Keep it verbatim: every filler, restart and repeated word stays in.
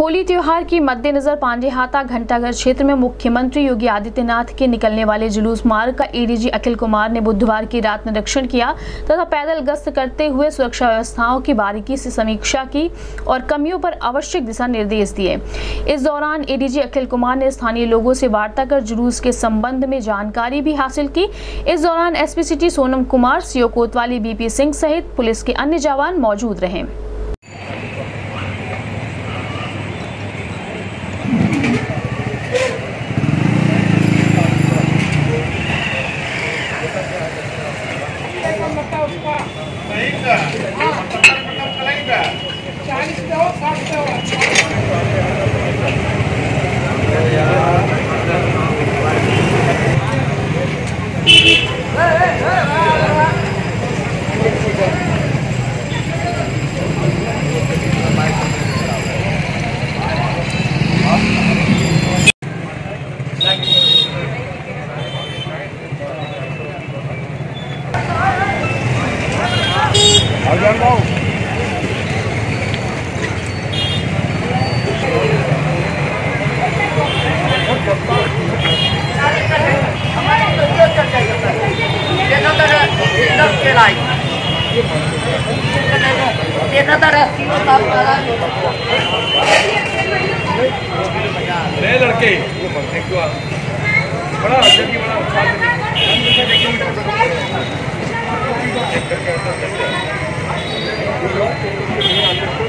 होली त्योहार की मद्देनजर पांडेहाता घंटाघर क्षेत्र में मुख्यमंत्री योगी आदित्यनाथ के निकलने वाले जुलूस मार्ग का एडीजी अखिल कुमार ने बुधवार की रात निरीक्षण किया तथा पैदल गश्त करते हुए सुरक्षा व्यवस्थाओं की बारीकी से समीक्षा की और कमियों पर आवश्यक दिशा निर्देश दिए। इस दौरान एडीजी अखिल कुमार ने स्थानीय लोगों से वार्ता कर जुलूस के संबंध में जानकारी भी हासिल की। इस दौरान SP city Sonam Kumar, CO Kotwali BP Singh सहित पुलिस के अन्य जवान मौजूद रहे। चालीस दो साठ दो लड़के बड़ा जल्दी बड़ा अच्छा